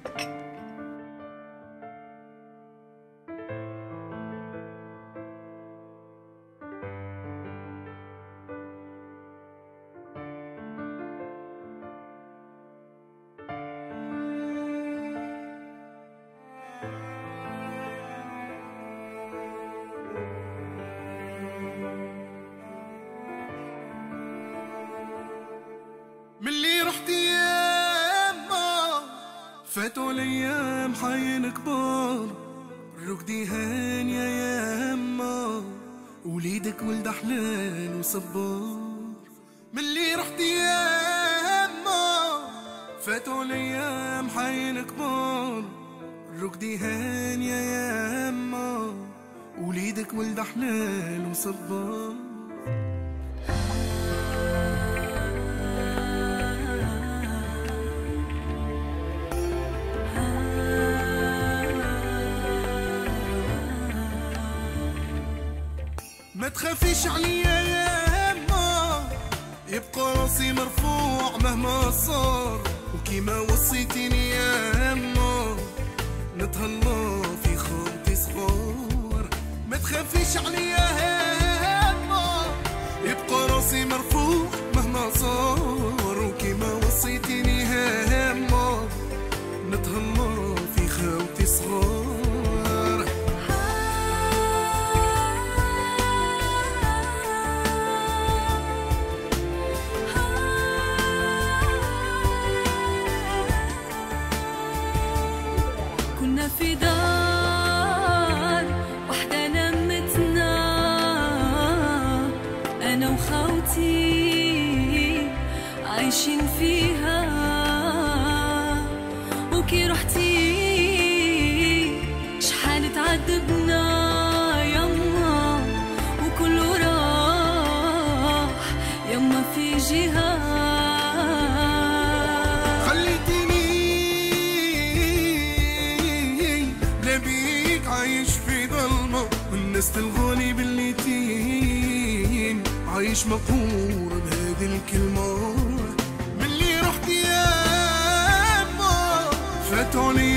ملي رحت ياما فاتوا الايام حين كبار، الركدي هان يا ياما وليدك ولد حلال وصبار. ملي رحت ياما فاتوا الايام حين كبار، الركدي هان يا ياما وليدك ولد حلال وصبار. ما تخافيش عليا يا يما، يبقى راسي مرفوع مهما صار، وكيما وصيتيني يا يما نتهلا في خوتي صغار. ما تخافيش عليا يا يما، يبقى راسي مرفوع مهما صار، وكيما وصيتيني يا يما نتهلا في خوتي صغار. كنا في دار وحدة نمتنا أنا وخوتي عايشين فيها، وكي رحتي شحال تعذبنا يما، وكله راح يما في جهة. عايش في ظلمة والناس تلغوني بالليتين، عايش مقهور بهذه الكلمة. ملي رحت ياما فاتوني